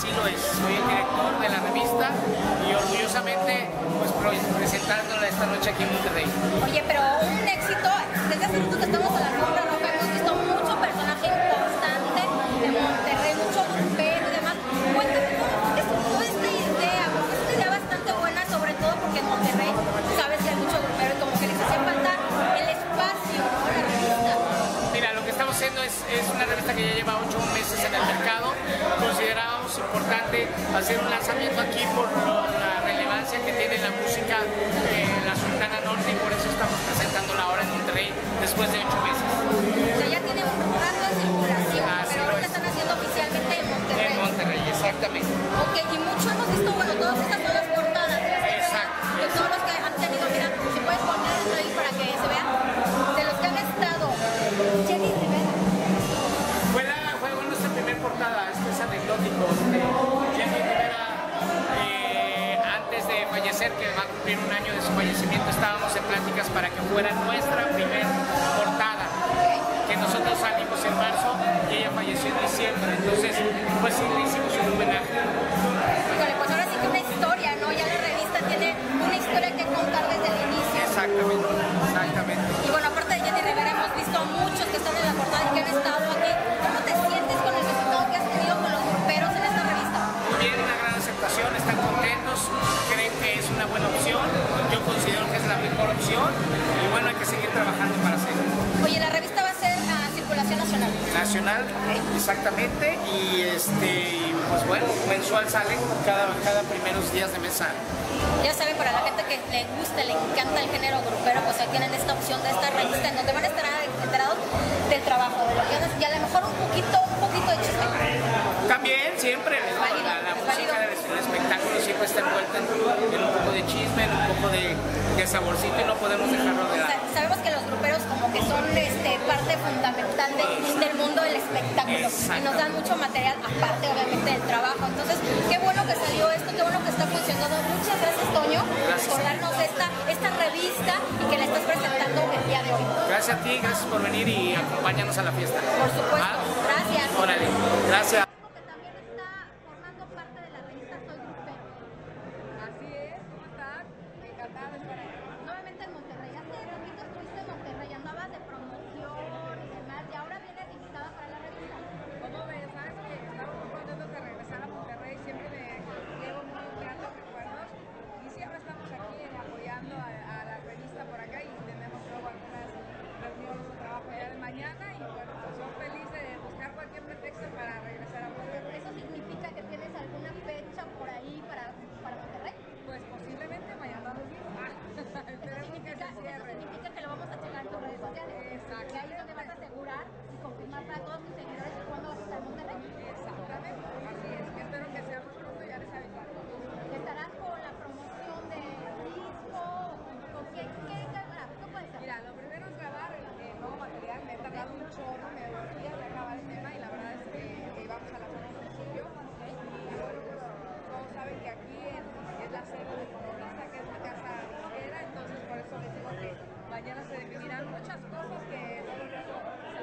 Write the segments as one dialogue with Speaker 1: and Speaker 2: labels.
Speaker 1: así lo es. Soy el director de la revista y orgullosamente pues presentándola esta noche aquí en Monterrey.
Speaker 2: Oye, pero un éxito, desde hace rato que estamos a la alfombra roja, hemos visto mucho personaje importante de Monterrey, mucho grupero y demás. Cuéntame, ¿cómo es toda esta idea? Porque es una idea bastante buena, sobre todo porque en Monterrey sabes que hay mucho grupero y como que les hacía falta el espacio, ¿no? La revista.
Speaker 1: Mira, lo que estamos haciendo es una revista que ya lleva 8 meses en el mercado. Considerábamos importante hacer un lanzamiento aquí por la relevancia que tiene la música en la Sultana Norte y por eso estamos presentándola ahora en Monterrey después de 8 meses.
Speaker 2: O sea, ya tiene un rato de circulación, pero ahora la están haciendo oficialmente en Monterrey.
Speaker 1: En Monterrey, exactamente.
Speaker 2: Ok, y mucho hemos visto, bueno, todas estas nuevas portadas.
Speaker 1: Exacto.
Speaker 2: De todos los que han tenido, mira, si puedes poner esto ahí para que se vean, de los que han estado. Jenny Rivera.
Speaker 1: Fue nuestra primera portada, esto es anecdótico. Jenny Rivera, antes de fallecer, que va a cumplir un año de su fallecimiento, estábamos en pláticas para que fuera nuestra primera portada. Que nosotros salimos en marzo y ella falleció en diciembre, entonces pues sí le hicimos un homenaje.
Speaker 2: Híjole, pues ahora sí que una historia, ¿no? Ya la revista tiene una historia que contar desde el inicio.
Speaker 1: Exactamente, exactamente.
Speaker 2: Y bueno, aparte de Jenny Rivera, hemos visto a muchos que están en la portada y que han estado aquí. ¿Cómo te sientes con el resultado que has tenido con los gruperos en esta revista?
Speaker 1: Muy bien, una gran aceptación, están contentos, creen que es una buena opción, yo considero que es la mejor opción y bueno, hay que seguir trabajando para hacerlo.
Speaker 2: Oye, la revista va a ser a circulación nacional.
Speaker 1: Nacional, exactamente, y pues bueno, mensual sale cada primeros días de mes sale.
Speaker 2: Ya saben, para la gente que le gusta, le encanta el género grupero, pues ahí tienen esta opción de esta revista en donde van a estar enterados del trabajo de los guiones y a lo mejor un poquito de chisme.
Speaker 1: También, siempre, la música del espectáculo siempre está envuelta en un poco de chisme, en un poco de saborcito y no podemos dejarlo de lado.
Speaker 2: Sabemos que los gruperos como que son parte fundamental del mundo del espectáculo y nos dan mucho material aparte obviamente del trabajo. Entonces, qué bueno que salió esto, qué bueno que está funcionando. Muchas gracias, Toño, por darnos esta revista y que la estás presentando el día de hoy.
Speaker 1: Gracias a ti, gracias por venir y acompáñanos a la fiesta.
Speaker 2: Por supuesto, gracias.
Speaker 1: Órale, gracias.
Speaker 2: Que también está formando parte de la revista Soy Grupero.
Speaker 3: Así es, ¿cómo estás? Encantada de estar aquí.
Speaker 2: Nuevamente en Monterrey. Hace poquito estuviste en Monterrey, andabas de promoción y demás, y ahora vienes invitada para la revista.
Speaker 3: ¿Cómo ves? Sabes que estamos muy contentos de regresar a Monterrey, siempre me llevo muy gratos recuerdos y siempre estamos aquí apoyando a la revista por acá y tenemos luego algunas reuniones de trabajo ya de mañana y bueno, pues yo feliz de buscar cualquier pretexto para regresar a Monterrey.
Speaker 2: ¿Eso significa que tienes alguna fecha por ahí para Monterrey?
Speaker 3: Pues posiblemente mañana nos digo. Esperemos que se cierre.
Speaker 2: Significa que lo vamos a checar en tus redes sociales.
Speaker 3: Exacto.
Speaker 2: Que ahí es donde vas a asegurar y confirmar para todos tus seguidores cuándo vas a estar en Monterrey.
Speaker 3: Exactamente, así es. Que espero que sea muy pronto, ya les avisaré.
Speaker 2: ¿Estarás con la promoción del disco? ¿Con qué puede ser?
Speaker 3: Mira, lo primero es grabar el nuevo material. Me he tardado un chorro, me urgía de grabar el tema y la verdad es que vamos a lanzar un sencillo. Y bueno, pues todos saben que aquí es la sede de Coronista, que es mi casa disquera, entonces por eso les digo que mañana se definirán muchas cosas que no les digo.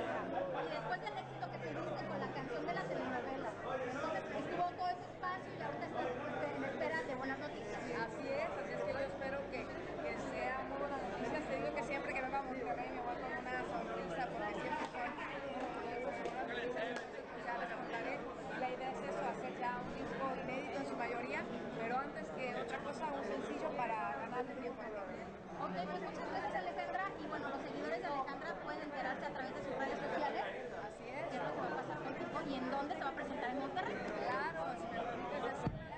Speaker 2: Y después del éxito que tuviste con la canción de la telenovela, entonces estuvo todo ese espacio y ahorita estás en espera de buenas noticias.
Speaker 3: Así es que yo espero que sea muy buena noticia. Te digo que siempre que vengo a Monterrey me voy con una sonrisa porque siempre son buenas noticias, entonces ya les contaré. La idea es eso, hacer ya un disco inédito en su mayoría, pero antes que otra cosa, un sencillo para ganarle tiempo al tiempo.
Speaker 2: Ok, pues muchas gracias, Alejandra, y bueno, los seguidores de Alejandra pueden enterarse a través de sus redes sociales.
Speaker 3: Así es.
Speaker 2: ¿Qué es lo que va a pasar contigo y en dónde se va a presentar en Monterrey?
Speaker 3: Claro, si me permites decirlo,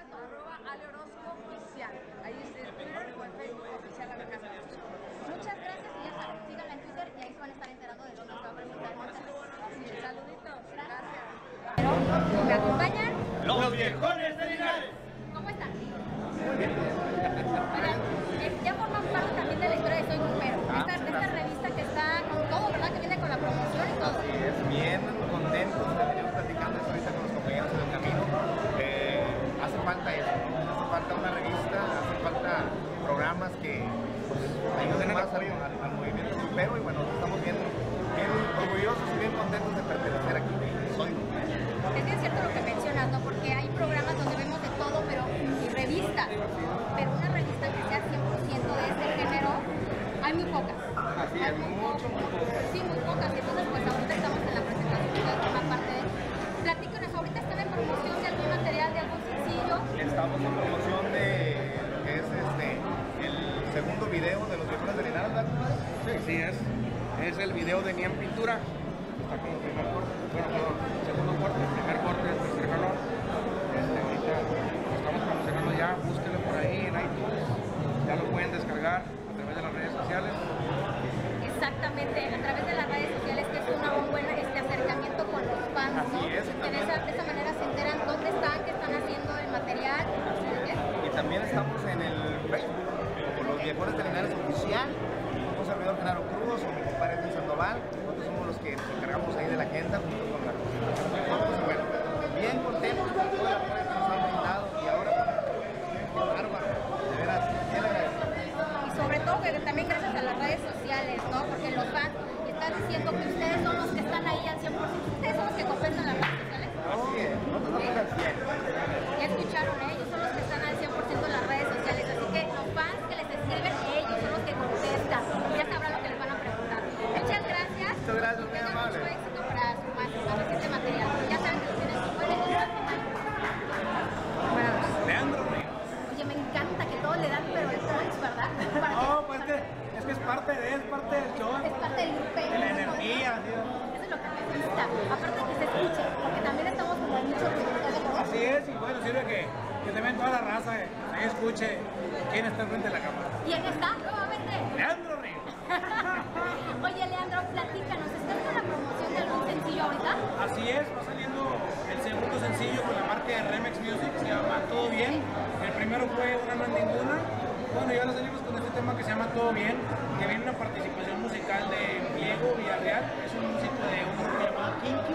Speaker 3: @aleorozcooficial. Ahí es el Twitter o el Facebook oficial Alejandra.
Speaker 2: Muchas gracias y ya saben, síganla en Twitter y ahí se van a estar enterando de dónde se va a presentar en Monterrey.
Speaker 3: Así es, saluditos, gracias.
Speaker 2: Pero, ¿me acompañan?
Speaker 4: Los viejones de Linares.
Speaker 2: ¿Cómo están? Muy bien. Oigan, ya forman parte también de la historia de Soy Grupero. Esta revista que está con todo, ¿verdad? Que viene con la promoción y todo.
Speaker 4: Así es, bien contentos, venimos platicando eso ahorita con los compañeros en el camino. Hace falta eso, ¿no? Hace falta una revista, hace falta programas que pues, ayuden más al movimiento grupero y bueno, estamos bien orgullosos y bien contentos de pertenecer aquí. Soy Grupero.
Speaker 2: Es bien cierto lo que mencionas, ¿no? Porque hay
Speaker 4: estamos en promoción de lo que es el segundo video de los viejones de Linares, ¿verdad?
Speaker 5: Sí, sí es el video de Nian Pintura. Está como primer corte, bueno, perdón, segundo corte, primer corte, tercer calor. Ahorita lo estamos promocionando ya, búsquenlo por ahí en iTunes, ya lo pueden descargar a través de las redes sociales.
Speaker 2: Exactamente, a través de las redes sociales, que es un buen acercamiento con los fans, ¿no?
Speaker 4: Así es,
Speaker 2: que de esa manera se enteran dónde están, qué están haciendo el material.
Speaker 4: Y también estamos en el Facebook, como los viejones de Linares oficial, un servidor Genaro Cruz, o mi compadre Edwin Sandoval. Nosotros somos los que nos encargamos ahí de la agenda junto con la presentación de fotos. Y bueno, bien contentos con todo el apoyo que nos han brindado y ahora con bárbaro, de veras, bien agradecido.
Speaker 2: Y sobre todo que también gracias a las redes sociales, ¿no? Porque los fans están diciendo que ustedes son los que están ahí al 100%, ustedes son los que compensan las redes sociales.
Speaker 4: Así es, nosotros estamos al 100.
Speaker 2: Ya escucharon, ellos son los que están al 100% en las redes sociales, así que los fans que les escriben, ellos son los que contestan, ya sabrán lo que les van a preguntar. Muchas gracias.
Speaker 4: Muchas gracias, muy
Speaker 2: Tengan
Speaker 4: amable.
Speaker 2: mucho éxito para su más reciente material. Ya saben que lo tienen aquí. ¿Cuál es el nombre? Buenas noches.
Speaker 5: Leandro Ríos.
Speaker 2: Oye, me encanta que todos le dan, pero el punch, ¿verdad? Para
Speaker 5: No, pues es que es parte del show.
Speaker 2: es parte del grupo.
Speaker 5: De la energía, ¿sí?
Speaker 2: Eso es lo que me gusta. Aparte que se escuche, porque también estamos como en mucho ruido, ¿estás de acuerdo?
Speaker 5: Así es, y bueno, sirve que te ven toda la raza, ahí escuche quién está enfrente de la cámara.
Speaker 2: ¿Quién está? Nuevamente.
Speaker 5: Leandro Ríos.
Speaker 2: Oye, Leandro, platícanos, ¿estás con la promoción de algún sencillo ahorita?
Speaker 5: Así es, va saliendo el segundo sencillo con la marca de Remix Music, se llama Todo Bien. El primero fue Una No es Ninguna. Bueno, y ahora salimos con este tema que se llama Todo Bien, que viene una participación musical de Diego Villarreal, es un músico de un grupo llamado Kinky.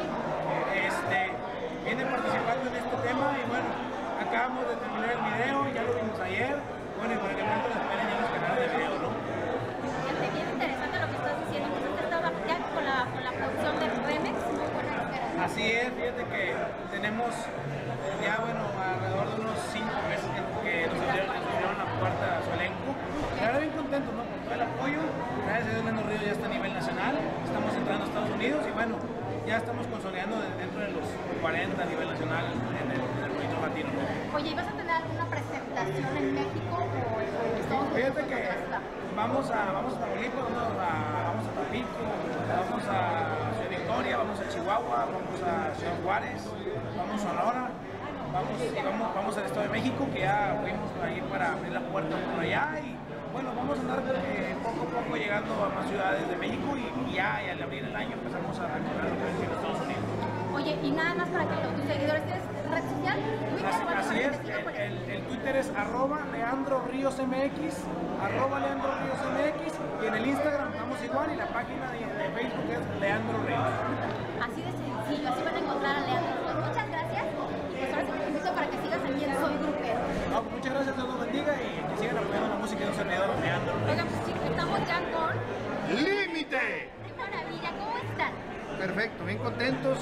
Speaker 5: Viene participando en este tema y bueno, acabamos de terminar el video, ya lo vimos ayer. Bueno, y para que pronto lo esperen ya en los canales de video, ¿no?
Speaker 2: Fíjate, bien interesante lo que estás diciendo. Entonces, estaba ya con la producción de Remix, muy buena espera.
Speaker 5: Así es, fíjate que tenemos ya, bueno, alrededor de unos 5 meses que nos abrieron la puerta a su elenco. La verdad, bien contentos, ¿no? Con todo el apoyo. Gracias a Dios, Leandro Ríos ya está a nivel nacional. Estamos entrando a Estados Unidos y bueno, ya estamos consolidando dentro de los 40 a nivel nacional en el proyecto latino, ¿no?
Speaker 2: Oye, ¿y vas a tener alguna presentación en México o en Estados Unidos?
Speaker 5: Fíjate que vamos a Tamaulipas, vamos a Tampico, vamos a Ciudad Victoria, vamos a Chihuahua, vamos a Ciudad Juárez, vamos a Sonora, vamos al Estado de México, que ya fuimos ahí para abrir la puerta por allá y bueno, vamos a andar poco a poco llegando a más ciudades de México y ya al abrir el año empezamos a recorrer lo que es Estados Unidos.
Speaker 2: Oye, y nada más para que tus seguidores, ¿tienes red social? Twitter,
Speaker 5: Así es, el Twitter es @Leandro Ríos MX, @Leandro Ríos MX, y en el Instagram estamos igual y la página de Facebook es Leandro Ríos.
Speaker 2: Así de sencillo, así van a encontrar a Leandro. Pues muchas gracias y pues ahora sí te invito para que sigas aquí en Soy Grupero.
Speaker 5: No, pues muchas gracias, Dios los bendiga y que sigan apoyando la música de un servidor, Leandro.
Speaker 2: Oigan, pues chicos, estamos ya con...
Speaker 4: ¡Límite!
Speaker 2: ¡Qué maravilla! ¿Cómo están?
Speaker 6: Perfecto, bien contentos,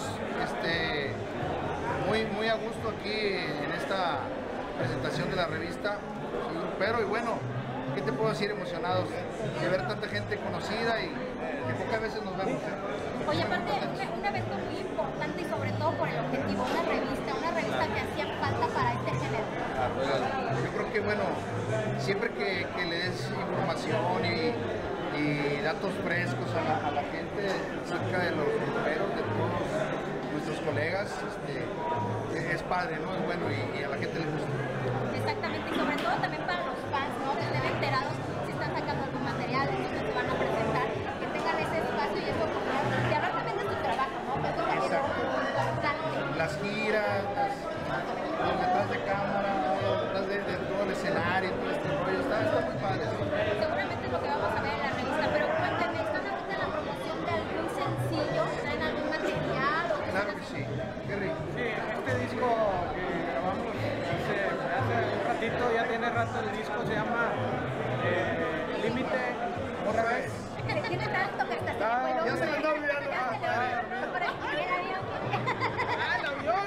Speaker 6: muy a gusto aquí en esta presentación de la revista Soy Grupero y bueno, ¿qué te puedo decir? Emocionados de ver tanta gente conocida y que pocas veces nos vemos.
Speaker 2: Oye, aparte, un evento muy importante y sobre todo por el objetivo, una revista que hacía falta para este género.
Speaker 6: Yo creo que bueno, siempre que le des información y datos frescos a la gente acerca de los gruperos, de todos nuestros colegas, es padre, ¿no? Es bueno y a la gente le gusta.
Speaker 2: Exactamente, y sobre todo también para los fans, ¿no? Que estén enterados si están sacando algún material, en donde se van a presentar, que tengan ese espacio y esa oportunidad de hablar también de su trabajo, ¿no? Que es lo que es importante.
Speaker 6: Las giras, los detrás de cámara, detrás de todo el escenario, todo este rollo, está muy padre.
Speaker 2: Seguramente es lo que vamos a ver en la revista, pero cuéntame, ¿están ahorita en la promoción de algún sencillo? ¿Traen algún material? O qué
Speaker 6: Claro
Speaker 2: están
Speaker 6: que sí,
Speaker 2: haciendo?
Speaker 6: qué rico.
Speaker 5: Sí, este disco que grabamos hace un ratito, ya tiene rato el disco, se llama Límite, otra vez.
Speaker 2: Tiene tanto que hasta se le fue el
Speaker 6: ya se me está
Speaker 2: nombre.
Speaker 6: olvidando.
Speaker 2: Ya se le olvidó. Por ahí, el avión.
Speaker 6: ¡El avión!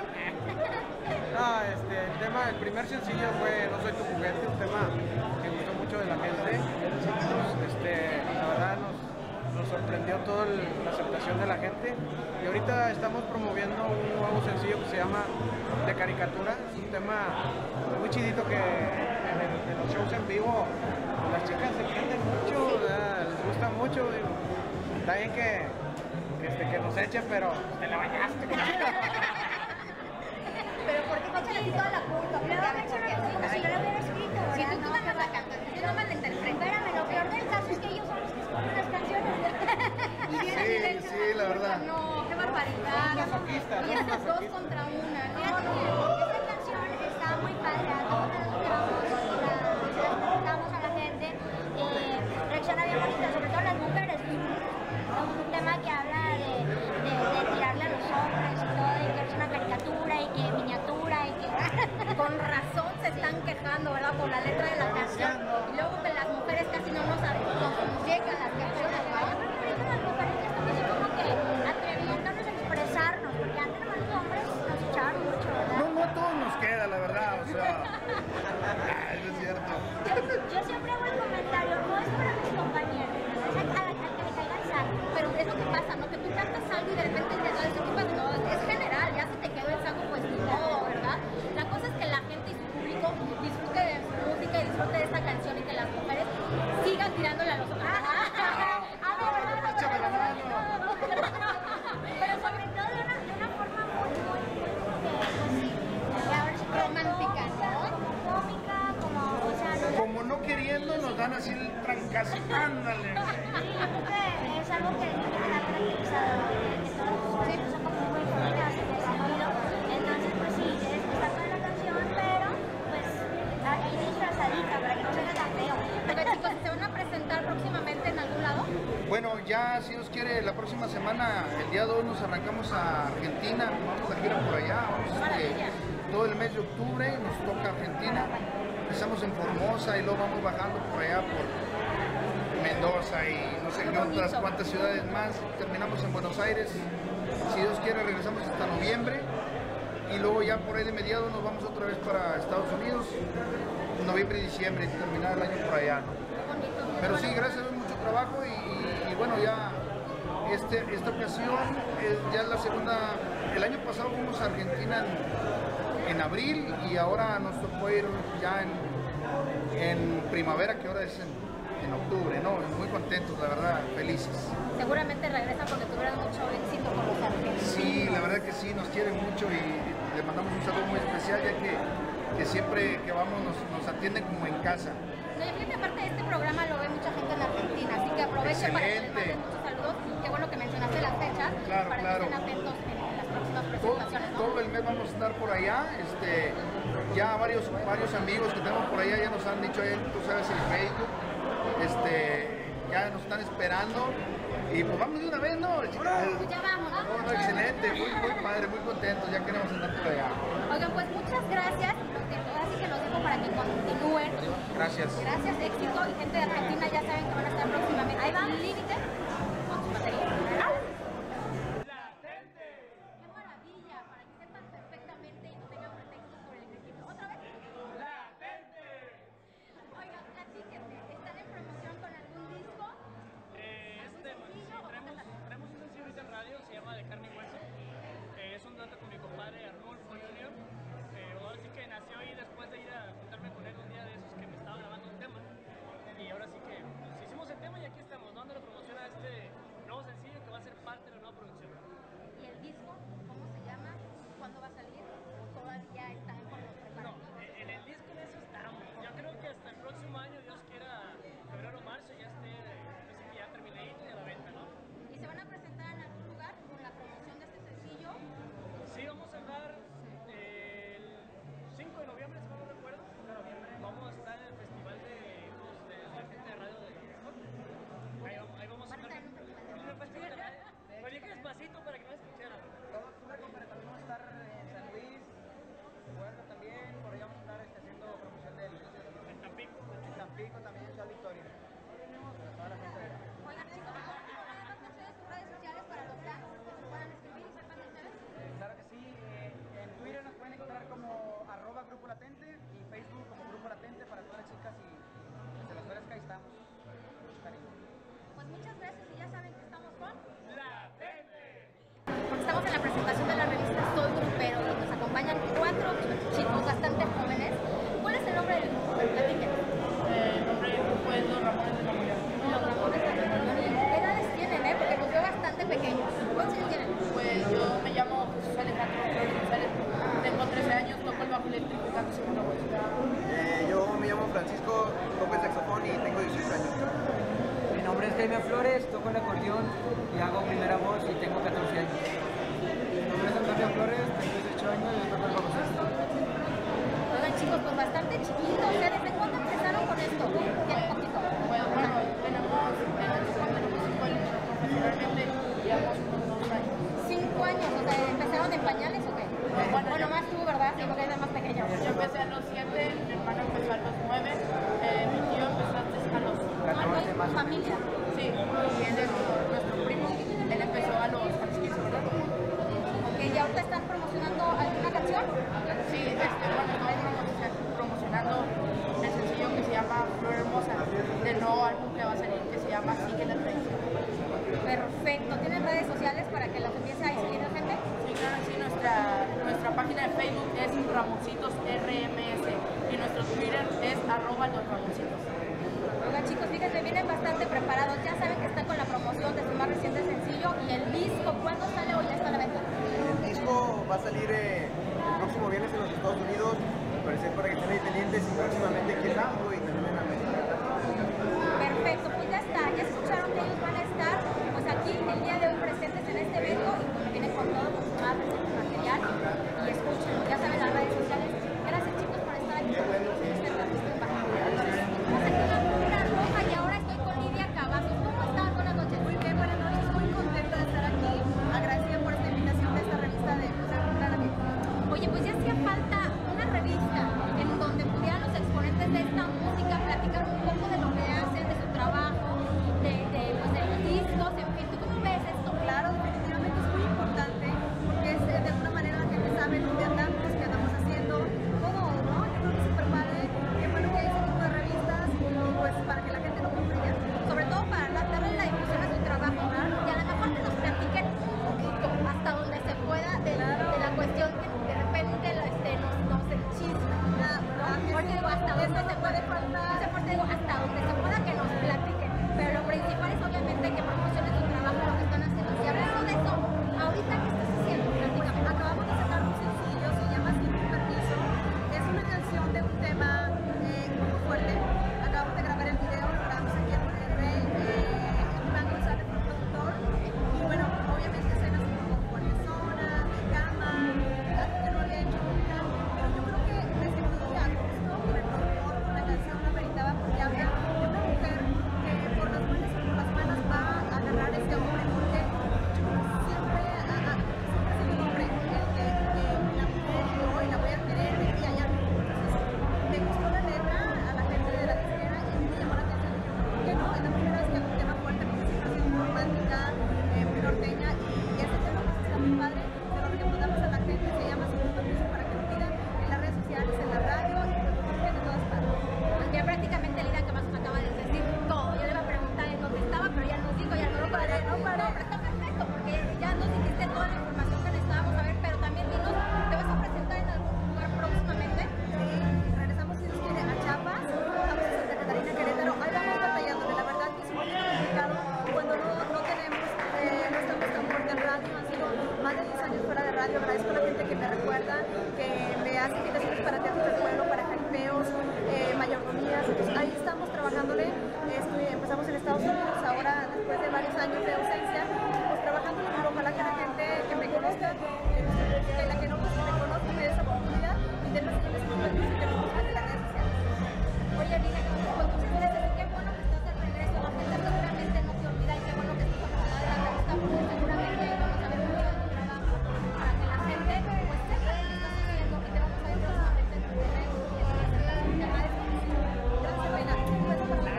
Speaker 5: El tema, el primer sencillo fue No Soy Tu Juguete, un tema que gustó mucho de la gente. La verdad nos sorprendió toda la aceptación de la gente. Y ahorita estamos promoviendo un nuevo sencillo que se llama De Caricatura. Es un un tema muy chidito que en los shows en vivo pues, las chicas se prenden mucho, ¿verdad? Les gusta mucho. Digo. Está bien que nos echen, pero te la bañaste.
Speaker 2: Pero ¿por qué te echan a ti toda la culpa?
Speaker 7: Luego me echan la culpa si yo lo hubiera escrito,
Speaker 2: Si
Speaker 7: ¿verdad?
Speaker 2: tú nada más la cantas, si yo nada más la interpreto.
Speaker 7: Espérame, lo peor del caso es que ellos son los que escogen las canciones.
Speaker 2: Y viene así de
Speaker 6: Sí, la verdad.
Speaker 2: No, qué barbaridad.
Speaker 5: Masoquistas,
Speaker 2: Y estas dos contra una.
Speaker 7: Fíjate que esta canción está muy padre, a todos nos gustamos y la presentamos a la gente. Reacciona bien bonita, sobre todo las mujeres. Un tema que habla de tirarle a los hombres y todo, y que es una caricatura y que miniatura y que...
Speaker 2: Con razón se están quejando, ¿verdad? Por la letra de la canción. Y luego que las mujeres casi no nos llegan las canciones,
Speaker 7: Yo
Speaker 2: ¿no?
Speaker 7: creo que ahorita las mujeres ya estamos así como que atreviéndonos a expresarnos, porque antes nomás los hombres nos echaban mucho, ¿verdad?
Speaker 6: No a todos nos queda, la verdad, o sea. Ay, no es cierto.
Speaker 7: Yo siempre hago el comentario, no es para mis compañeros, es al que le caiga el saco.
Speaker 2: Pero es lo que pasa, ¿no? Que tú cantas algo y de repente te das cuenta, no, es general, ya se te quedó el saco, pues ni modo, ¿verdad? La cosa es que la gente y su público disfrute de su música y disfrute de esta canción y que las mujeres sigan tirándole a los hombres.
Speaker 6: Échame la mano.
Speaker 7: Pero sobre todo de una forma muy, pues sí, y ahora sí que
Speaker 2: Romántica, ¿no?
Speaker 7: como cómica, como, o sea, no
Speaker 6: Como no queriendo, nos dan así el trancazo. Ándale.
Speaker 7: sí, yo creo que es algo que nos ha caracterizado, ¿no? Que todos los proyectos son como muy familiares en ese sentido. Entonces, pues sí, tienes que estar con la canción, pero pues aquí disfrazadita para que no se vea tan feo.
Speaker 2: Pero chicos, ¿se van a presentar próximamente en algún lado?
Speaker 6: Bueno, ya si Dios quiere, la próxima semana, el día 2 nos arrancamos a Argentina, vamos a gira por allá, vamos todo el mes de octubre, nos toca Argentina, empezamos en Formosa y luego vamos bajando por allá por Mendoza y no sé qué otras cuantas ciudades más, terminamos en Buenos Aires, si Dios quiere regresamos hasta noviembre y luego ya por ahí de mediados nos vamos otra vez para Estados Unidos, noviembre y diciembre, y terminar el año por allá, ¿no? Pero sí, gracias a Dios, mucho trabajo y bueno, ya esta ocasión ya es la segunda. El año pasado fuimos a Argentina en abril y ahora nos tocó ir ya en primavera, que ahora es en octubre, ¿no? Muy contentos, la verdad, felices.
Speaker 2: Seguramente regresan porque tuvieron mucho éxito con los argentinos.
Speaker 6: Sí, la verdad que sí, nos quieren mucho y le mandamos un saludo muy especial, ya que siempre que vamos nos atienden como en casa.
Speaker 2: No, y fíjate, aparte de este programa lo ve mucha gente en Argentina, así que aprovechen para que les
Speaker 6: Excelente.
Speaker 2: manden muchos saludos. Qué bueno que mencionaste las fechas
Speaker 6: Claro,
Speaker 2: para
Speaker 6: claro.
Speaker 2: que estén atentos en las próximas
Speaker 6: Todo,
Speaker 2: presentaciones, ¿no?
Speaker 6: todo el mes vamos a estar por allá, ya varios amigos que tenemos por allá ya nos han dicho, tú sabes, el Facebook, ya nos están esperando y pues vamos de una vez, ¿no?
Speaker 2: Pues ya vamos, ¿no?
Speaker 6: No, excelente, muy padre, muy contentos, ya queremos andar por allá.
Speaker 2: Oigan, pues muchas gracias. Así que los dejo para que continúen.
Speaker 6: Gracias.
Speaker 2: Gracias, éxito. Y gente de Argentina ya saben que van a estar próximamente. Ahí va Límite con su batería. ¡Qué maravilla! Para que sepan perfectamente y no tengan pretextos por el ejercicio. ¿Otra vez? Oigan, platíquenme. ¿Están en promoción con algún disco?
Speaker 8: Traemos un sencillo ahorita en radio, se llama De Carne y Hueso. Es un dueto con mi compadre Arnulfo Junior. Ahora sí que nació ahí después de ir a juntarme con él un día de esos que me estaba grabando un tema. Y ahora sí que pues, hicimos el tema y aquí estamos, dándole promoción a
Speaker 9: toco el acordeón y hago primera voz y tengo 14 años.
Speaker 5: Mi nombre es Antonio Flores, tengo 18 años y toco el baloncesto.
Speaker 2: Oigan, chicos, pues bastante chiquitos. O sea, ¿desde cuándo empezaron con esto? Tiene poquito.
Speaker 3: Bueno, tenemos 5 años profesionalmente, llevamos unos 2 años.
Speaker 2: 5 años, o sea, ¿empezaron en pañales o qué? Bueno, más tú, ¿verdad? Sí, porque eres más pequeño.
Speaker 3: Yo empecé a los 7, mi hermano empezó a los 9, mi tío empezó antes a los...
Speaker 2: Familia.
Speaker 3: Sí, y él es nuestro primo, él empezó a los 15, ¿verdad?
Speaker 2: Ok, ¿y ahorita están promocionando alguna canción?
Speaker 3: Sí, bueno, estamos promocionando el sencillo que se llama Flor Hermosa, del nuevo álbum que va a salir, que se llama Sigue la Tradición.
Speaker 2: Perfecto. ¿Tienen redes sociales para que las empiece a seguir la gente?
Speaker 3: Sí, claro, sí, nuestra página de Facebook es Ramoncitos RMS y nuestro Twitter es @losramoncitos.
Speaker 2: Oigan, chicos, fíjense, vienen bastante preparados. Ya saben que están con la promoción de su más reciente sencillo y el disco. ¿Cuándo sale o ya está a la venta?
Speaker 9: El disco va a salir el próximo viernes en los Estados Unidos, al parecer para que estén ahí pendientes, y próximamente aquí en México y también en América.
Speaker 2: Perfecto, pues ya está. Ya escucharon que ellos van a estar pues aquí el día de hoy presentes en este evento y pues vienen con todo su más reciente material y escuchen. Ya saben las redes sociales. Gracias, chicos, por estar aquí con nosotros en este rato. Estamos aquí en la Alfombra Roja y ahora estoy con Lidia Cavazos. ¿Cómo estás? Buenas noches.
Speaker 10: Muy bien, buenas noches. Muy contenta de estar aquí. Agradecida por esta invitación de esta revista de Cultura Amigo.
Speaker 2: Oye, pues ya hacía falta una revista en donde pudieran los exponentes de esta música platicar un poco de lo que hacen, de su trabajo, de los discos, en fin. ¿Tú cómo ves esto?
Speaker 10: Claro, definitivamente es muy importante porque es, de alguna manera la gente sabe dónde andamos, qué andamos haciendo, todo, ¿no? Yo creo que es súper padre, qué bueno que hay ese tipo de revistas y pues para que la gente lo compre.
Speaker 2: Sobre todo para darle la difusión a su trabajo, ¿no? Y a lo mejor que nos platiquen un poquito, hasta donde se pueda, de la cuestión que de repente nos chisme. Porque digo, hasta donde se puede faltar, hasta donde se pueda que nos platiquen. Pero lo principal es obviamente que promocionen su trabajo, lo que están haciendo. Y hablando de eso, ahorita ¿qué estás haciendo? Platícame.
Speaker 10: Acabamos de sacar un sencillo, se llama Sin Tu Permiso. Es una canción de un tema un poco fuerte. Acabamos de grabar el video, lo grabamos aquí en Monterrey. Iván González fue el productor. Y bueno, obviamente escenas un poco fuertezonas, de cama, algo que no había hecho nunca. Pero yo creo que me sentí a gusto con el productor, con la canción, lo meritaba porque habla de una mujer que por las buenas y por las malas va a agarrar a este hombre porque siempre ha sido un hombre el que la mujer y hoy la voy a querer de aquí a allá. Entonces me gustó la letra a la gente de la disquera y me llamó la atención. ¿Por qué no? Es la primera vez que hago un tema fuerte porque siempre ha sido muy romántica, muy norteña y ese tema pues está muy padre. Se lo recomendamos a la gente, se llama Sin Tu Permiso para que lo pidan en las redes sociales, en la radio y en todas partes.
Speaker 2: Pues ya prácticamente Lidia que más me acaba de decir todo. Yo le iba a preguntar en dónde estaba, pero ya nos dijo, ya no lo paré. No, pero está perfecto porque ya nos dijiste toda la información que necesitábamos saber, pero también dinos, ¿te vas a presentar en algún lugar próximamente?
Speaker 10: Regresamos si Dios quiere a Chiapas, vamos a Santa Catarina, Querétaro, ahí vamos batallándole, la verdad que es un poquito complicado cuando no tenemos, no estamos tan fuerte en radio, han sido más de 10 años fuera de radio, agradezco a la gente que me recuerda, que me hace invitaciones para teatros del pueblo, para jaripeos, mayordomías, entonces ahí estamos trabajándole, empezamos en Estados Unidos, ahora después de varios años de ausencia, pues trabajando en Europa, ojalá que la gente que me conozca, que la que no pues, me conozca, me dé esa oportunidad y de los señores que me dicen que me busquen en las redes sociales.
Speaker 2: Oye, Lidia, pues muchas gracias. Qué bueno que estás de regreso. La gente seguramente no te olvida y qué bueno que estás acabada de la revista porque seguramente vamos a ver mucho de tu trabajo para que la gente pues sepa lo que estás haciendo y te vamos a ver próximamente en tu redes y en las redes. Te agradezco muchísimo.
Speaker 10: Gracias, Reina. Un beso para la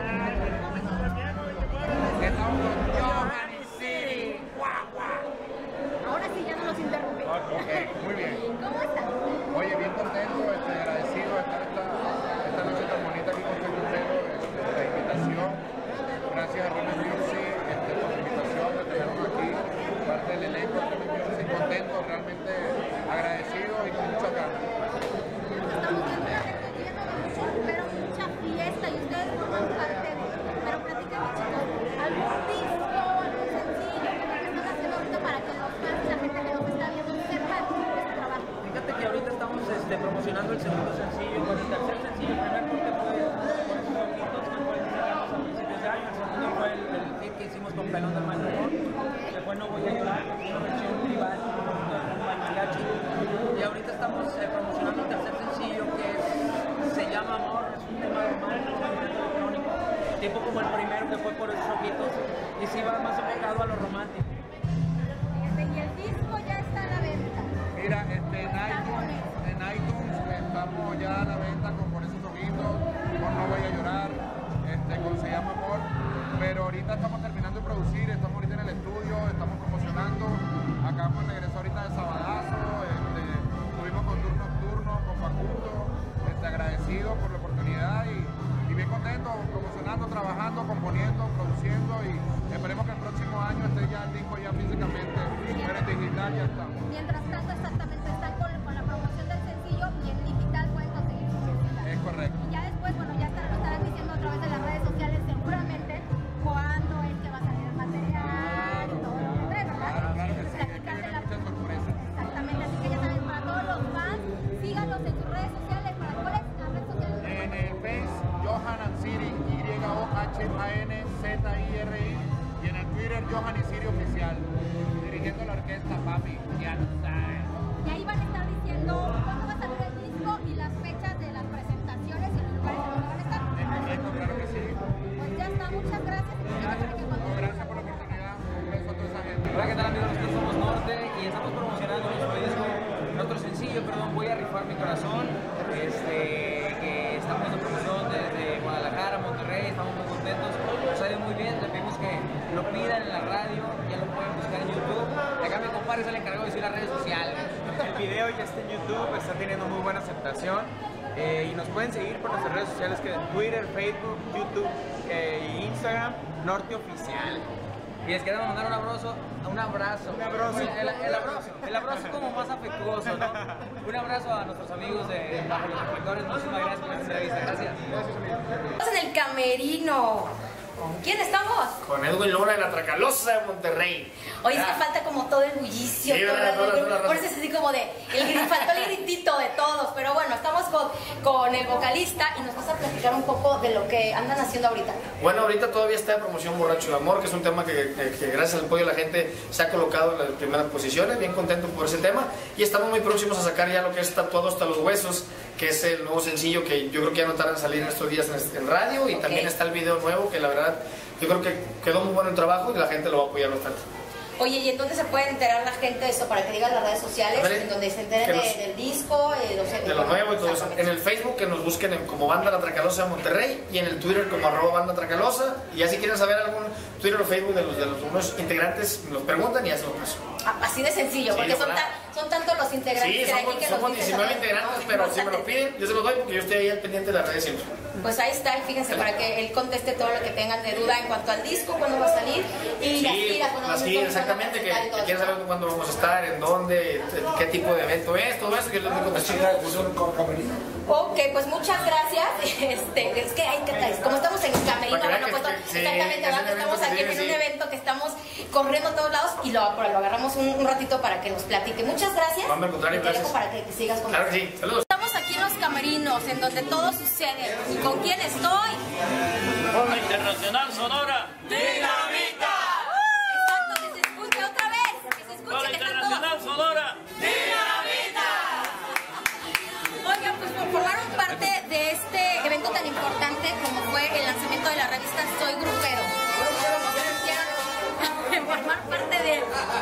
Speaker 1: Estamos con Johanny City. Guau, guau.
Speaker 2: Ahora sí, ya no los interrumpí.
Speaker 6: Ok, muy bien.
Speaker 2: ¿Cómo estás?
Speaker 6: Oye, bien contento, agradecido de estar esta noche tan bonita aquí con Soy Crucero, la invitación. Gracias a Remix Music por la invitación, de tenernos aquí, parte del elenco de Remix Music, contento, realmente agradecido y con muchas ganas.
Speaker 2: Estamos viendo una gente llena de emoción, pero mucha fiesta y ustedes forman parte de. Pero platícame, chicos, algún disco, algún sencillo, ¿qué es lo que están haciendo ahorita para que los fans, la gente que nos está viendo, sepa de su trabajo?
Speaker 9: Fíjate que ahorita estamos promocionando el segundo sencillo, bueno, el tercer sencillo, el primer corte fue por esos ojitos que fue el que sacamos a principios de año, el segundo fue el
Speaker 11: hit que hicimos con Pelón del Mal Humor, que fue No Voy a Llorar, una versión tribal con mariachi. Y ahorita estamos promocionando el tercer sencillo se llama Amor, es un tema normal, electrónico, tipo como el primero que fue por esos ojitos, y sí va más enfocado a lo romántico.
Speaker 3: Y el disco ya está a la venta.
Speaker 6: Mira, en iTunes estamos ya a la venta con Por esos ojitos, con No Voy a Llorar, con Se Llama Amor, pero ahorita estamos terminando de producir, estamos ahorita en el estudio, estamos promocionando, acabamos de regresar ahorita de Sabadazo, estuvimos con Tour Nocturno, con Facundo, agradecido por la oportunidad y bien contento, promocionando, trabajando, componiendo, produciendo y esperemos que el próximo año esté ya el disco ya físicamente, pero en digital ya está.
Speaker 2: Mientras tanto, exactamente, están con la promoción del sencillo y en digital pueden conseguir su música.
Speaker 6: Es correcto.
Speaker 2: Y ya después, bueno, ya lo estarán diciendo a través de las redes sociales seguramente cuándo es que va a salir el material y todo lo que trae, ¿verdad?
Speaker 6: Claro que sí, es que vienen muchas sorpresas.
Speaker 2: Exactamente, así que ya saben, para todos los fans, síganos en sus redes sociales. ¿Para cuáles las redes sociales?
Speaker 6: En el Face, Johan Ansiri, YOHANZIRI, y en el Twitter, Johan Ansiri Oficial, dirigiendo la orquesta, papi, ya lo saben.
Speaker 2: Y ahí van a estar diciendo cuándo va a salir el disco y las fechas de las presentaciones y los lugares en donde van a estar.
Speaker 6: Correcto, claro que sí.
Speaker 2: Pues ya está, muchas gracias.
Speaker 6: Gracias por la oportunidad, un beso a toda esa gente.
Speaker 11: Hola, ¿qué tal amigos? Nosotros somos Norte y estamos promocionando nuestro sencillo, Voy a rifar mi corazón, que estamos en promoción desde Guadalajara, Monterrey, estamos muy contentos, nos sale muy bien, les pedimos que lo pidan en la radio, ya lo pueden buscar en YouTube. Acá mi compadre es el encargado de decir las redes sociales.
Speaker 9: El video ya está en YouTube, está teniendo muy buena aceptación. Y nos pueden seguir por nuestras redes sociales que en Twitter, Facebook, YouTube e Instagram, Norte Oficial.
Speaker 11: Y les queremos mandar un abrazo. El abrazo como más afectuoso, ¿no? Un abrazo a nuestros amigos de Bajo los Reflectores. Muchísimas gracias por esta entrevista. Gracias.
Speaker 2: Estamos en el camerino. ¿Con quién estamos?
Speaker 1: Con Edwin Luna de la Tracalosa de Monterrey.
Speaker 2: Oye, es que falta como todo el bullicio.
Speaker 1: Sí,
Speaker 2: por eso es así como de, faltó el gritito de todos. Pero bueno, estamos con el vocalista y nos vas a platicar un poco de lo que andan haciendo ahorita.
Speaker 1: Bueno, ahorita todavía está en promoción Borracho de Amor, que es un tema que gracias al apoyo de la gente se ha colocado en las primeras posiciones. Bien contento por ese tema. Y estamos muy próximos a sacar ya lo que es Tatuado hasta los Huesos, que es el nuevo sencillo que yo creo que ya no tardan en salir en estos días en radio. Y también está el video nuevo, que la verdad yo creo que quedó muy bueno el trabajo y la gente lo va a apoyar bastante.
Speaker 2: Oye, ¿y en dónde se puede enterar la gente de esto? Para que digan las redes sociales, en donde se enteren del disco,
Speaker 1: de lo nuevo y todo eso. En el Facebook que nos busquen como Banda La Tracalosa de Monterrey y en el Twitter como @Banda Tracalosa. Y ya si quieren saber algún Twitter o Facebook de los unos integrantes, nos preguntan y ya se lo paso.
Speaker 2: Así de sencillo, porque son tantos los integrantes.
Speaker 1: Sí, somos 19 integrantes, pero si me lo piden, yo se los doy porque yo estoy ahí al pendiente de las redes siempre.
Speaker 2: Pues ahí está, y fíjense, para que él conteste todo lo que tengan de duda en cuanto al disco, cuándo va a salir y las giras,
Speaker 1: exactamente, que quieren saber cuándo vamos a estar, en dónde, qué tipo de evento es, todo eso que les digo.
Speaker 2: Ok, pues muchas gracias. Es que hay que traer, como estamos en el camerino, bueno, pues exactamente, estamos aquí en un evento que estamos corriendo a todos lados y lo agarramos un ratito para que nos platique. Muchas gracias.
Speaker 1: No, al contrario, gracias.
Speaker 2: Para que sigas con
Speaker 1: nosotros. Claro que sí, saludos.
Speaker 2: Estamos aquí en los camerinos, en donde todo sucede. ¿Y con quién estoy?
Speaker 8: Con la Internacional Sonora.
Speaker 2: ¡Dinamita! Exacto, que se escuche otra vez. Que se escuche.
Speaker 8: Con la Internacional Sonora.
Speaker 2: ¡Dinamita! Oigan, pues formaron parte de este evento tan importante como fue el lanzamiento de la revista Soy Grupero. ¿Cómo se sintieron formar parte de...?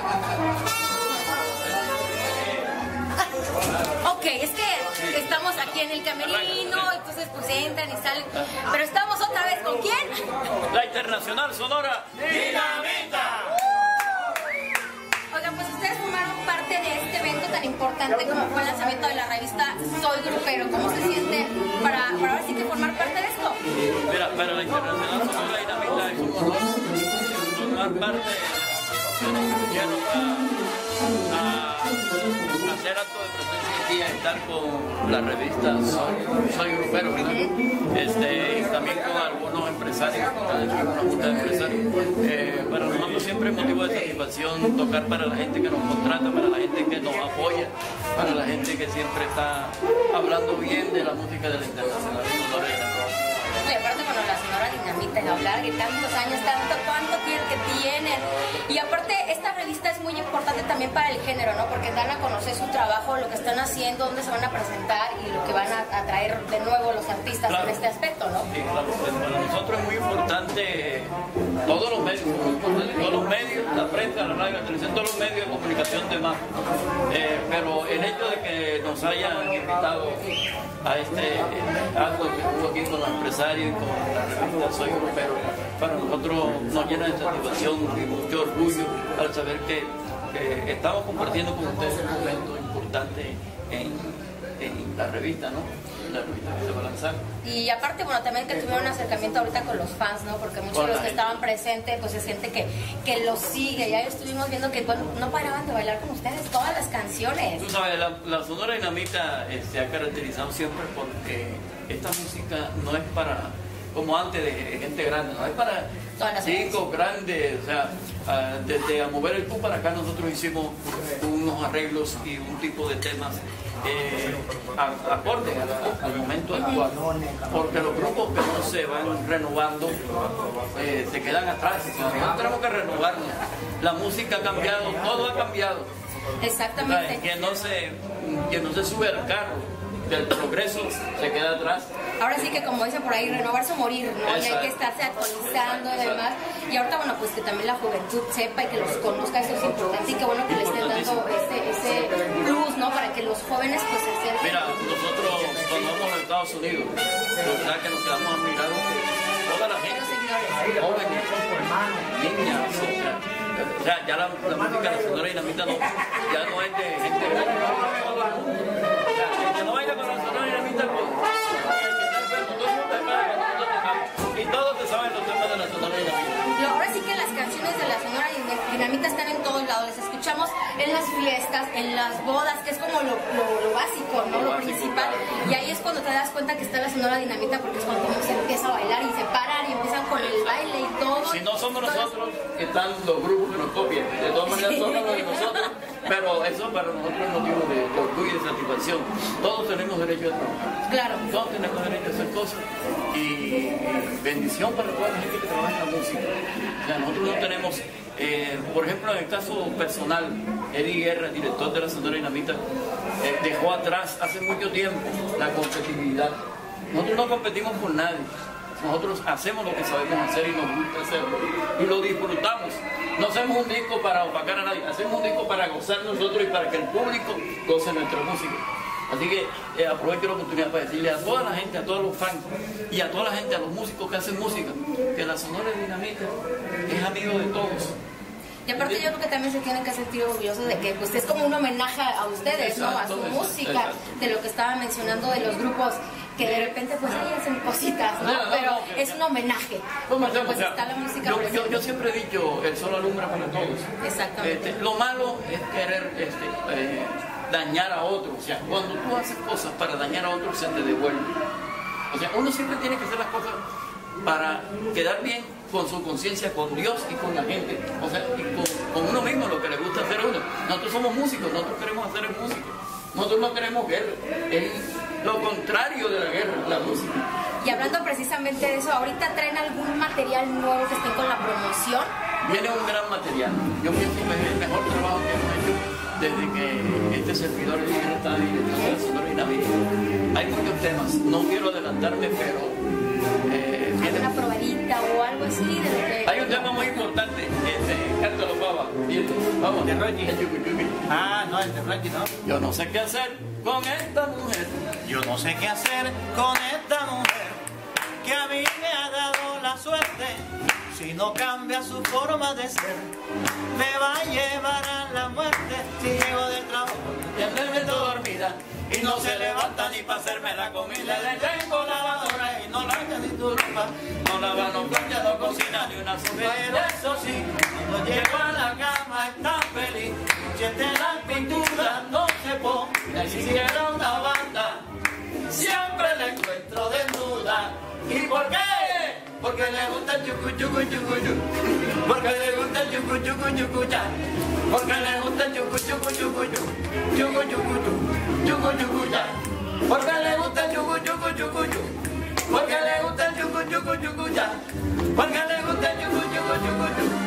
Speaker 2: Ok, es que estamos aquí en el camerino, entonces pues entran y salen. Pero estamos otra vez, ¿con quién?
Speaker 8: La Internacional Sonora. ¡Dinamita!
Speaker 2: Oigan, pues ustedes formaron parte de este evento tan importante como fue el lanzamiento de la revista Soy Grupero. ¿Cómo se siente para ahora sí que formar parte de esto?
Speaker 8: Mira, para la Internacional Sonora Dinamita es un honor formar parte de la institución a hacer acto de presencia aquí, a estar con la revista Soy Grupero, ¿verdad? Y también con algunos empresarios, una junta de empresarios. Para nosotros siempre es motivo de satisfacción tocar para la gente que nos contrata, para la gente que nos apoya, para la gente que siempre está hablando bien de la música de la Internacional Sonora.
Speaker 2: Y aparte, bueno, la Sonora Dinamita, el hablar de tantos años, ¿cuánto compartir, que tienen. Y aparte, esta revista es muy importante también para el género, ¿no? Porque dan a conocer su trabajo, lo que están haciendo, dónde se van a presentar y lo que van a traer de nuevo los artistas en este aspecto, ¿no?
Speaker 8: Sí, claro. Para nosotros es muy importante todos los medios, la prensa, la radio, la televisión, todos los medios de comunicación de más. Pero el hecho de que nos hayan invitado a este acto que hubo aquí con los empresarios y con la revista Soy Grupero, para nosotros nos llena de satisfacción y mucho orgullo al saber que estamos compartiendo con ustedes un momento importante en la revista, ¿no? La revista que se va a lanzar.
Speaker 2: Y aparte, bueno, también que tuvieron un acercamiento ahorita con los fans, ¿no? Porque muchos de los que estaban presentes, pues es gente que los sigue. Ya estuvimos viendo que, bueno, no paraban de bailar con ustedes todas las canciones.
Speaker 8: Tú sabes, la Sonora Dinamita se ha caracterizado siempre porque esta música no es para, como antes, de gente grande, no es para chicos grandes. O sea, desde A Mover el Tú para acá nosotros hicimos unos arreglos y un tipo de temas acorde al momento actual, porque los grupos que no se van renovando se quedan atrás. Nosotros tenemos que renovarnos. La música ha cambiado, todo ha cambiado.
Speaker 2: Exactamente.
Speaker 8: Que no se sube al carro del progreso, se queda atrás.
Speaker 2: Ahora sí que, como dicen por ahí, renovarse o morir, ¿no? Y hay que estarse actualizando y demás. Y ahorita, bueno, pues que también la juventud sepa y que los conozca, eso es importante. Y que bueno que le estén dando ese plus, ¿no? Para que los jóvenes pues se acerquen.
Speaker 8: Mira, nosotros cuando vamos a Estados Unidos, la verdad que nos quedamos admirados. Toda la gente, jóvenes, niñas, o sea, ya la música de la Sonora Dinamita ya no es de gente grande, que no vaya con la Sonora Dinamita y todos te saben los temas de la Sonora Dinamita.
Speaker 2: Ahora sí que las canciones de la Sonora Dinamita están en todos lados, las escuchamos en las fiestas, en las bodas, que es como lo básico, ¿no? Lo principal. Y ahí es cuando te das cuenta que está la Sonora Dinamita, porque es cuando uno se empieza a bailar y se paran y empiezan con el baile y todo.
Speaker 8: Si no somos nosotros, están los grupos que nos copian. De todas maneras somos los de nosotros, pero eso para nosotros es motivo de orgullo y de satisfacción. Todos tenemos derecho a trabajar.
Speaker 2: Claro.
Speaker 8: Todos tenemos derecho a hacer cosas. Y bendición para toda la gente que trabaja en la música. O sea, nosotros no tenemos, por ejemplo, en el caso personal, Eddie Guerra, director de la Sonora Dinamita, dejó atrás hace mucho tiempo la competitividad. Nosotros no competimos con nadie. Nosotros hacemos lo que sabemos hacer y nos gusta hacerlo. Y lo disfrutamos. No hacemos un disco para opacar a nadie, hacemos un disco para gozar nosotros y para que el público goce nuestra música. Así que aprovecho la oportunidad para decirle a toda la gente, a todos los fans y a toda la gente, a los músicos que hacen música, que la Sonora Dinamita es amigo de todos.
Speaker 2: Y aparte yo creo que también se tienen que sentir orgullosos de que pues es como un homenaje a ustedes, ¿no? A su música, de lo que estaba mencionando de los grupos que de repente pues ahí hacen cositas, ¿no? Pero es un homenaje. Porque pues está la música presente.
Speaker 8: Yo siempre he dicho, el sol alumbra para todos.
Speaker 2: Exactamente.
Speaker 8: Lo malo es querer dañar a otros. O sea, cuando tú haces cosas para dañar a otros, se te devuelve. O sea, uno siempre tiene que hacer las cosas para quedar bien con su conciencia, con Dios y con la gente. O sea, y con uno mismo, lo que le gusta hacer a uno. Nosotros somos músicos, nosotros queremos hacer el músico. Nosotros no queremos guerra. Es lo contrario de la guerra, la música.
Speaker 2: Y hablando precisamente de eso, ¿ahorita traen algún material nuevo que estén con la promoción?
Speaker 8: Viene un gran material. Yo pienso que es el mejor trabajo que hemos hecho desde que este servidor está director de la Sonora Dinamita. Hay muchos temas, no quiero adelantarme, pero viene
Speaker 2: una probadita o algo así de lo que...
Speaker 8: Hay un tema muy importante, cántalo, Baba. Vamos, de Rocky.
Speaker 5: No, el de Rocky, ¿no?
Speaker 8: Yo no sé qué hacer con esta mujer.
Speaker 12: Yo no sé qué hacer con esta mujer que a mí me ha dado la suerte. Si no cambia su forma de ser, me va a llevar a la muerte. Si llego del trabajo,
Speaker 8: ya me meto dormida y no se levanta ni para hacerme la comida. Le tengo lavadora y no lava ni tu ropa, no lava, no plancha, no cocina ni una sopa. Pero eso sí, cuando llego a la cama está feliz. Siente la pintura, no se pone ni siquiera una banda. Siempre la encuentro desnuda. ¿Y por qué? Porque le gusta el yucu yucu yucu yucu. Porque le gusta el yucu yucu yucu ya. Porque le gusta el yucu yucu yucu yucu. Yucu yucu yucu. Yucu yucu ya. Porque le gusta el yucu yucu yucu yucu. Porque le gusta el yucu yucu yucu ya. Porque le gusta el yucu yucu yucu yucu.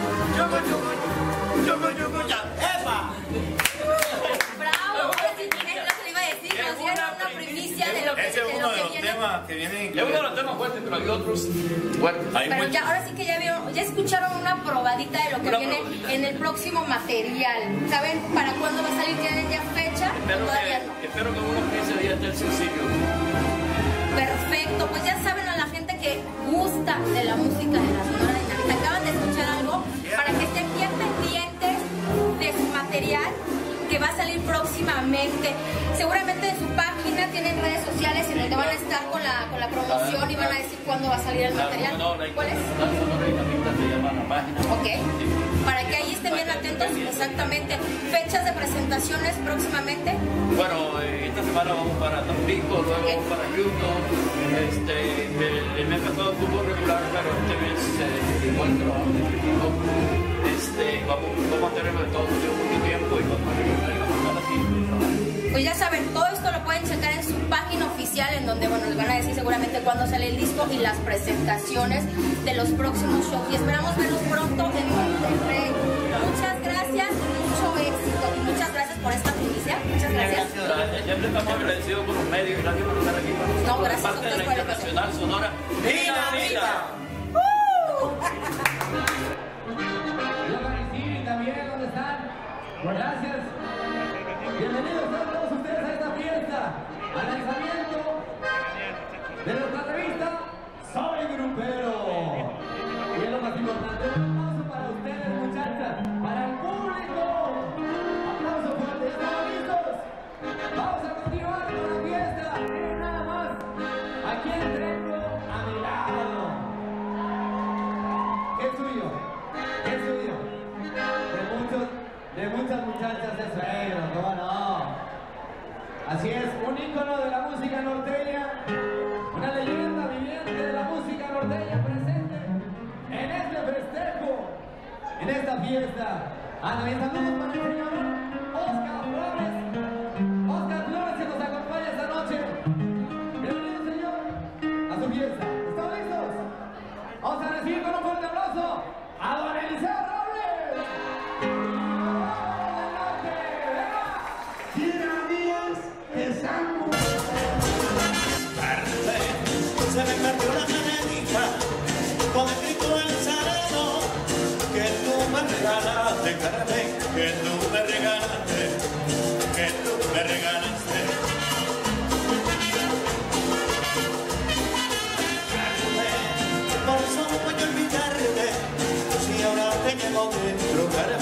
Speaker 12: temas que vienen.
Speaker 8: Ya vieron los temas fuertes, pero hay otros fuertes.
Speaker 2: Pero ya, ahora sí que ya vieron, ya escucharon una probadita de lo que viene en el próximo material. ¿Saben para cuándo va a salir? ¿Tienen ya fecha?
Speaker 8: Espero que unos 15 días esté el sencillo.
Speaker 2: Perfecto, pues ya saben a la gente que gusta de la música de la Sonora Dinamita. Acaban de escuchar algo para que estén bien pendientes de su material que va a salir próximamente. Seguramente en su página tienen redes sociales en donde van a estar con la promoción y van a decir cuándo va a salir el material. ¿Cuál es?
Speaker 8: La Sonora Dinamita se llama la página.
Speaker 2: Ok. Para que ahí estén bien atentos, exactamente. Fechas de presentaciones próximamente.
Speaker 8: Bueno, esta semana vamos para Tampico, luego vamos para Houston. El mes pasado estuvo regular, pero este mes igual trabajamos en equipo. Vamos a tenerlo de todo mucho tiempo y vamos a estar así.
Speaker 2: Pues ya saben, todo esto lo pueden checar en su página oficial, en donde bueno, les van a decir seguramente cuándo sale el disco y las presentaciones de los próximos shows. Y esperamos verlos pronto en Monterrey. Muchas gracias, mucho éxito y muchas gracias por esta primicia. Muchas gracias.
Speaker 8: Siempre estamos agradecidos con los medios y gracias por estar aquí con nosotros.
Speaker 2: No, gracias a
Speaker 8: parte de
Speaker 2: ustedes
Speaker 8: la
Speaker 2: por la
Speaker 8: Internacional Sonora Dinamita.
Speaker 13: También, ¿dónde están? Gracias. Bienvenidos a todos ustedes a esta fiesta, al lanzamiento de nuestra revista Soy Grupero. Y es lo más importante, un aplauso para ustedes, muchachas, para el público. Aplauso fuerte, ¿ya estamos listos? Vamos a continuar con la fiesta. Miren nada más, ¿a quién tengo a mi lado? ¿Qué es suyo? ¿Qué es suyo? De muchas muchachas de suegro, ¿cómo no? Así es, un ícono de la música norteña, una leyenda viviente de la música norteña presente en este festejo, en esta fiesta. También saludos para el señor Oscar Flores. Oscar Flores que nos acompaña esta noche. Bienvenido, señor, a su fiesta. ¿Están listos? Vamos a recibir con un fuerte aplauso a don Eliseo Robles.
Speaker 12: Se me perdió la manetita con escrito en sereno que tú me regalaste, Carmen, que tú me regalaste, que tú me regalaste. Carmen, por eso no voy a olvidarte si ahora te llevo dentro, Carmen.